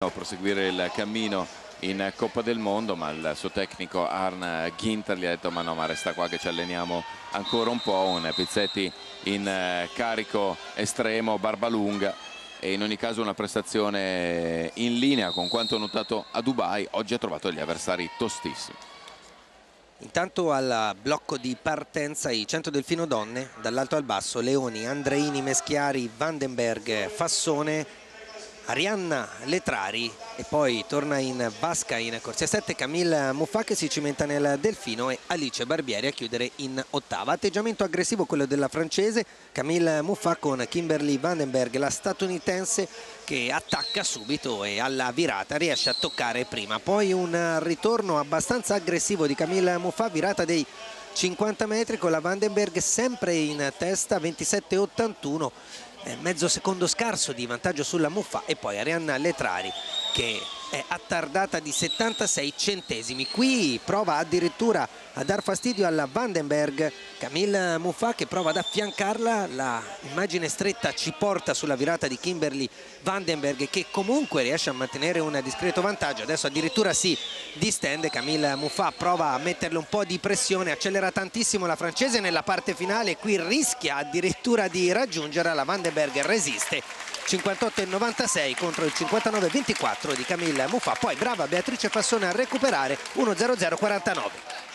proseguire il cammino in Coppa del Mondo, ma il suo tecnico Arne Ginter gli ha detto: ma no, ma resta qua che ci alleniamo ancora un po'. Un Pizzetti in carico estremo, barba lunga, e in ogni caso una prestazione in linea con quanto notato a Dubai. Oggi ha trovato gli avversari tostissimi. Intanto al blocco di partenza i 100 del fino donne, dall'alto al basso: Leoni, Andreini, Meschiari, Vandenberg, Fassone, Arianna Letrari, e poi torna in vasca in corsia 7 Camille Muffat, che si cimenta nel delfino, e Alice Barbieri a chiudere in ottava. Atteggiamento aggressivo quello della francese Camille Muffat, con Kimberly Vandenberg, la statunitense, che attacca subito e alla virata riesce a toccare prima. Poi un ritorno abbastanza aggressivo di Camille Muffat, virata dei 50 metri con la Vandenberg sempre in testa, 27,81, mezzo secondo scarso di vantaggio sulla Muffat, e poi Arianna Letrari che è attardata di 76 centesimi. Qui prova addirittura a dar fastidio alla Vandenberg Camille Muffat, che prova ad affiancarla. La immagine stretta ci porta sulla virata di Kimberly Vandenberg, che comunque riesce a mantenere un discreto vantaggio. Adesso addirittura si distende. Camille Muffat prova a metterle un po' di pressione, accelera tantissimo la francese nella parte finale, qui rischia addirittura di raggiungere. La Vandenberg resiste, 58,96 contro il 59,24 di Camille Muffat. Poi brava Beatrice Fassone a recuperare, 1:00,49.